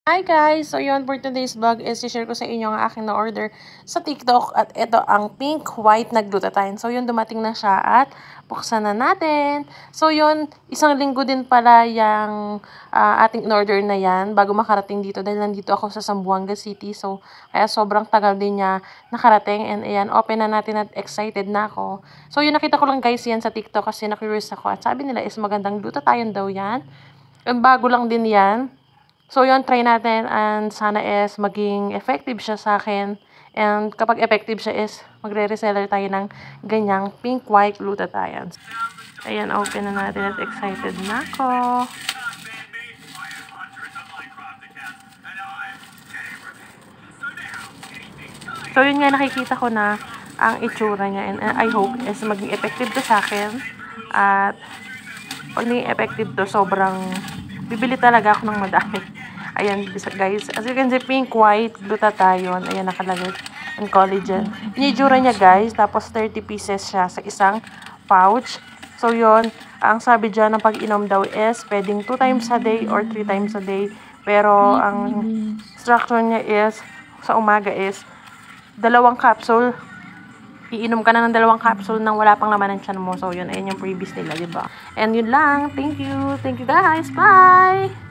Hi guys! So yun, for today's vlog is i-share ko sa inyo ang aking na-order sa TikTok at ito ang pink white na glutathione. So yun, dumating na siya at buksan na natin. So yun, isang linggo din pala yung ating in-order na yan bago makarating dito dahil nandito ako sa Zamboanga City. So kaya sobrang tagal din niya nakarating and ayan, open na natin at excited na ako. So yun, nakita ko lang guys yan sa TikTok kasi na-curious ako at sabi nila is magandang glutathione daw yan. And bago lang din yan. So, yun, try natin and sana is maging effective siya sa akin. And kapag effective siya is magre-reseller tayo ng ganyang pink white glutathione. Ayan, open na natin at excited na ako. So, yun nga, nakikita ko na ang itsura niya and I hope is maging effective to sa akin. At pag naging effective to, sobrang bibili talaga ako ng madami. Ayan guys, as you can see, pink white glutathione. Ayan, nakalagay ang collagen. Inijura niya guys, tapos 30 pieces siya sa isang pouch. So yun, ang sabi dyan ng pag-inom daw is pwedeng 2 times a day or 3 times a day. Pero ang structure niya is, sa umaga is 2 capsule. Iinom ka na ng 2 capsule nang wala pang laman ng tiyan mo. So yun, ayan yung previous nila, diba? And yun lang. Thank you. Thank you guys. Bye!